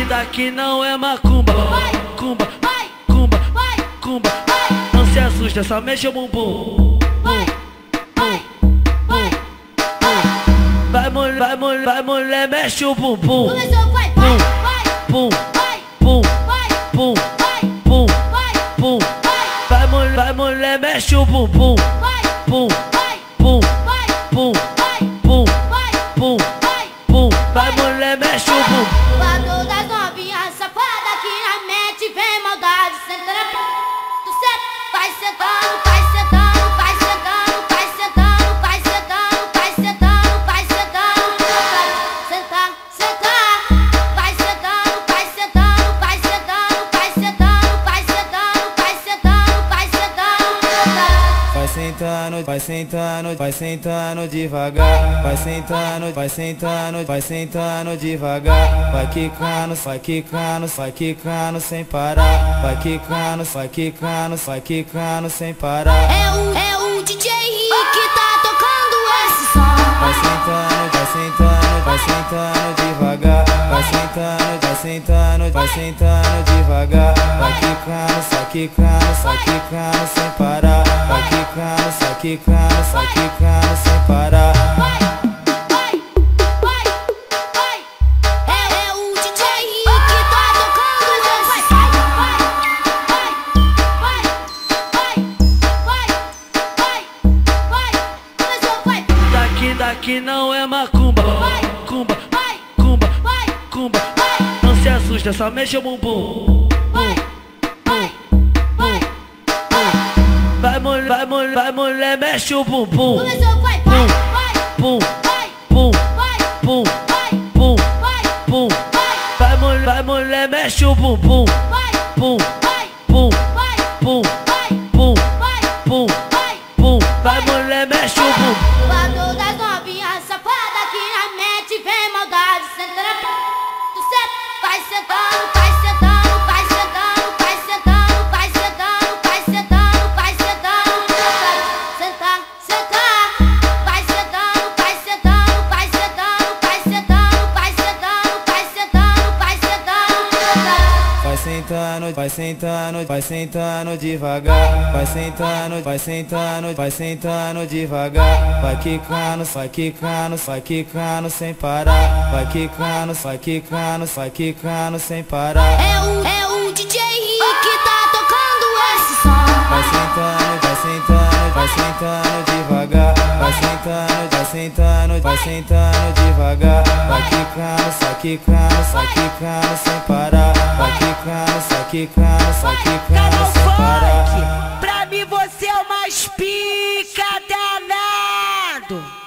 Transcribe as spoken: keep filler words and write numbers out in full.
Daqui, daqui não é macumba. Cumba, cumba, cumba. Não se assusta, só mexe o bumbum. Vai mulher, vai mulher, vai mulher, mexe o bumbum. Pum, pum, pum, pum, pum, pum. Vai mulher, vai mulher, mexe o bumbum. Pum, pum, pum, pum, pum, pum. Vai mulher, mexe o bumbum. Pra todas novinhas safadas que na mente vem maldade. Sentando, tu senta, vai sentando, vai sentando, vai sentando, vai sentando, vai sentando, vai sentando, vai sentando. Sentar, sentar, vai sentando, vai sentando, vai sentando, vai sentando, vai sentando, vai sentando, vai sentando. Vai sentando, vai sentando, vai sentando devagar. Vai sentando, vai sentando, vai sentando devagar. Vai quicando, vai quicando, vai quicando sem parar. Vai quicando, vai quicando, vai quicando sem parar. É o, é o D J Henrique que tá tocando esse som. Vai sentando, vai sentando, vai sentando devagar. Vai sentando, vai sentando, vai sentando devagar. Vai quicando, vai quicando, vai quicando sem parar. Vai quicando, vai quicando, vai quicando sem parar. Daqui não é macumba. Cumba, cumba, cumba. Não se assusta, só mexe o bumbum. Vai mulher, vai mulher, vai mulher, mexe o bumbum. Pum, pum, pum, pum, pum, pum. Vai mulher, vai mulher, mexe o bumbum. Pum, pum, pum, pum, pum, pum. Vai mulher, mexe o bumbum. Pra todas novinhas safadas que na mente vem maldade. Sentando, tu senta, vai sentando, vai sentando, vai sentando, vai sentando, vai sentando, vai sentando, vai sentando. Sentar, sentar, vai sentando, vai sentando, vai sentando, vai sentando, vai sentando, vai sentando, vai sentando. Vai sentando, vai sentando, vai sentando devagar. Vai sentando, vai sentando, vai sentando devagar. Vai quicando, vai quicando, vai quicando sem parar. Vai quicando, vai quicando, vai quicando sem parar. É o, é o D J Henrique que tá tocando esse som. Vai sentando, vai sentando, vai sentando devagar. Vai sentando, vai sentando, vai sentando devagar. Vai quicando, vai quicando, vai quicando sem parar. Vai quicando, vai quicando, vai quicando sem parar. Pra mim você é o mais pica danado.